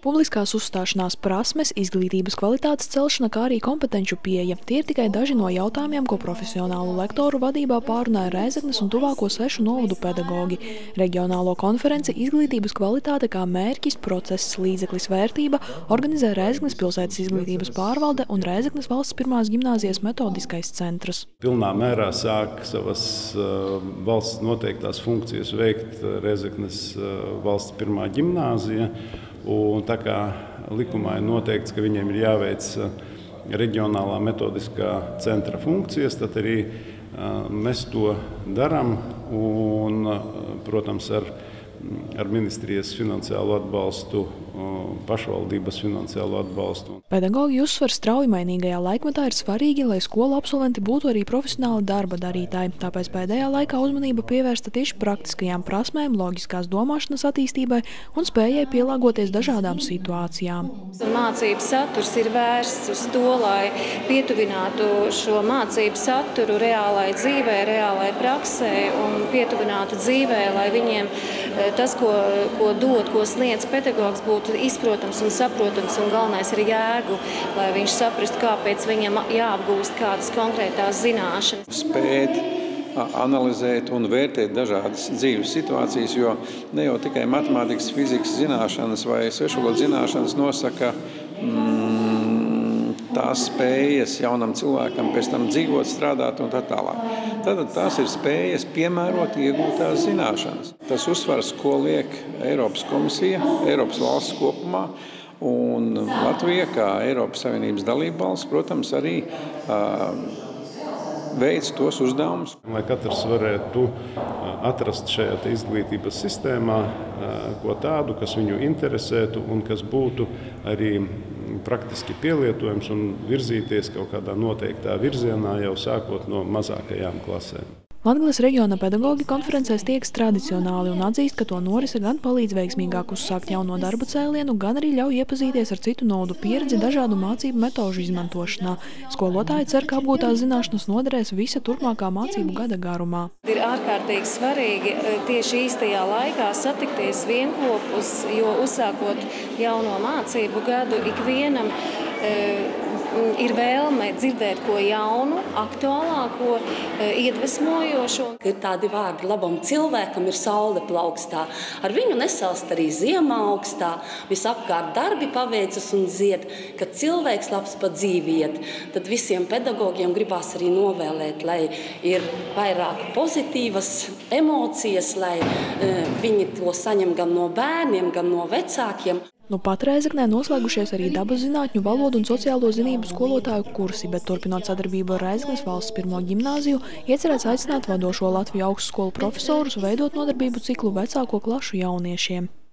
Publiskās uzstāšanās prasmes, izglītības kvalitātes celšana, kā arī kompetenču pieeja. Tie ir tikai daži no jautājumiem, ko profesionālu lektoru vadībā pārunāja Rēzeknes un tuvāko 6 novadu pedagogi. Reģionālo konferenci Izglītības kvalitāte kā mērķis, process, līdzeklis, vērtība organizē Rēzeknes pilsētas izglītības pārvalde un Rēzeknes valsts pirmās gimnāzijas metodiskais centrs. Pilnā mērā sāk savas valsts noteiktās funkcijas veikt Rēzeknes valsts pirmā gimnāzija. Un tā kā likumā ir noteikts, ka viņiem ir jāveic reģionālā metodiskā centra funkcijas, tad arī mēs to darām un, protams, ar ministrijas finansiālu atbalstu, pašvaldības finansiālu atbalstu. Pedagogi uzsver, strauji mainīgajā laikmetā ir svarīgi, lai skolu absolventi būtu arī profesionāli darba darītāji. Tāpēc pēdējā laikā uzmanība pievērsta tieši praktiskajām prasmēm, loģiskās domāšanas attīstībai un spējai pielāgoties dažādām situācijām. Mācību saturs ir vērsts uz to, lai pietuvinātu šo mācību saturu reālai dzīvē, reālai praksē un pietuvinātu dzīvē, lai viņiem tas, ko dod, ko sniedz pedagogs, būtu izprotams un saprotams, un galvenais ir jēgu, lai viņš saprastu, kāpēc viņam jāapgūst kādas konkrētās zināšanas. Spēt analizēt un vērtēt dažādas dzīves situācijas, jo ne jau tikai matemātikas, fizikas zināšanas vai svešvalodu zināšanas nosaka tās spējas jaunam cilvēkam pēc tam dzīvot, strādāt un tā tālāk. Tad tās ir spējas piemērot iegūtās zināšanas. Tas uzsvars, ko liek Eiropas komisija, Eiropas valsts kopumā, un Latvija, kā Eiropas Savienības dalībvalsts, protams, arī veic tos uzdevumus. Lai katrs varētu atrast šajā izglītības sistēmā ko tādu, kas viņu interesētu un kas būtu arī praktiski pielietojams un virzīties kaut kādā noteiktā virzienā jau sākot no mazākajām klasēm. Latgales reģiona pedagogi konferencēs tiekas tradicionāli un atzīst, ka to norise gan palīdz veiksmīgāk uzsākt jauno darba cēlienu, gan arī ļauj iepazīties ar citu novadu pieredzi dažādu mācību metožu izmantošanā. Skolotāji cer, ka apgūtās zināšanas noderēs visa turpmākā mācību gada garumā. Ir ārkārtīgi svarīgi tieši īstajā laikā satikties vienkopus, jo uzsākot jauno mācību gadu ikvienam ir vēlme dzirdēt ko jaunu, aktuālāko, iedvesmojošo. Ir tādi vārdi: labam cilvēkam ir saule plaukstā. Ar viņu nesalst arī ziemā augstā. Visapkārt darbi paveicas un zied, kad cilvēks labs pa dzīvi iet. Tad visiem pedagogiem gribās arī novēlēt, lai ir vairāk pozitīvas emocijas, lai viņi to saņem gan no bērniem, gan no vecākiem. Nu pat Rēzeknē noslēgušies arī dabas zinātņu, valodu un sociālo zinību skolotāju kursi, bet turpinot sadarbību ar Rēzeknes valsts pirmo gimnāziju, iecerēts aicināt vadošo Latviju augstskolu profesorus veidot nodarbību ciklu vecāko klašu jauniešiem.